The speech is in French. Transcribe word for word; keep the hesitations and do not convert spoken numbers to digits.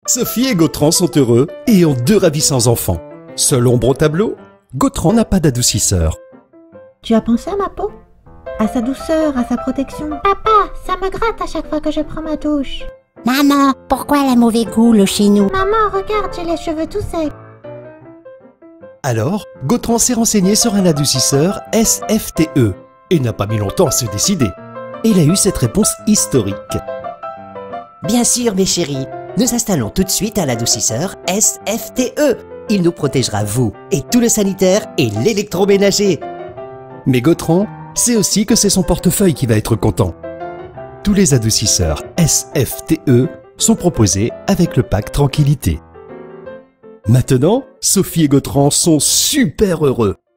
Sophie et Gautran sont heureux et ont deux ravissants enfants. Seule ombre au tableau, Gautran n'a pas d'adoucisseur. Tu as pensé à ma peau? À sa douceur, à sa protection? Papa, ça me gratte à chaque fois que je prends ma douche. Maman, pourquoi elle a mauvais goût, le chez nous? Maman, regarde, j'ai les cheveux tout secs. Alors, Gautran s'est renseigné sur un adoucisseur S F T E et n'a pas mis longtemps à se décider. Il a eu cette réponse historique. Bien sûr, mes chéris, nous installons tout de suite un adoucisseur S F T E. Il nous protégera, vous, et tout le sanitaire et l'électroménager. Mais Gautran sait aussi que c'est son portefeuille qui va être content. Tous les adoucisseurs S F T E sont proposés avec le pack Tranquillité. Maintenant, Sophie et Gautran sont super heureux.